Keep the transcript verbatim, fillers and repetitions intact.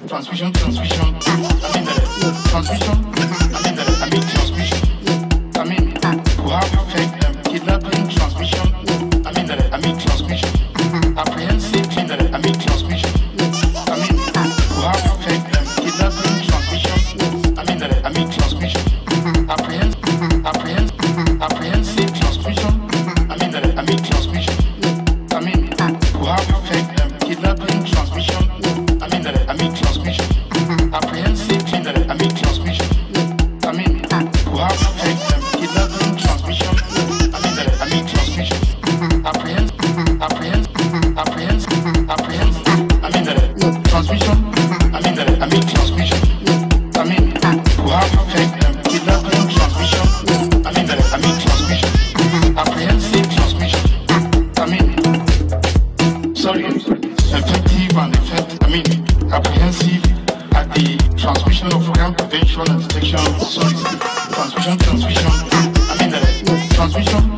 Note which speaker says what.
Speaker 1: transmission, transmission. I mean the transmission. I mean the I mean transmission. I mean who have effect um, kidnapping transmission. I mean the I mean transmission. Apprehensive thing that I mean transmission. I mean who have effect um, kidnapping transmission. I mean the I mean transmission. Apprehensive, apprehensive, apprehensive transmission. I mean the I mean transmission. I mean who have effect um, kidnapping transmission. I mean that I mean transmission. Apprehensive thing that I mean transmission. I mean who have effect um, kidnapping transmission. I mean that I mean transmission. Apprehensive, apprehensive, apprehensive, apprehensive. I mean that transmission. I mean that I mean transmission. I mean who have effect um, kidnapping transmission. I mean that I mean transmission. Apprehensive transmission. I mean sorry, effective and effect. I mean apprehensive at the transmission of crime prevention and detection. Sorry, transmission, transmission. I mean the transmission.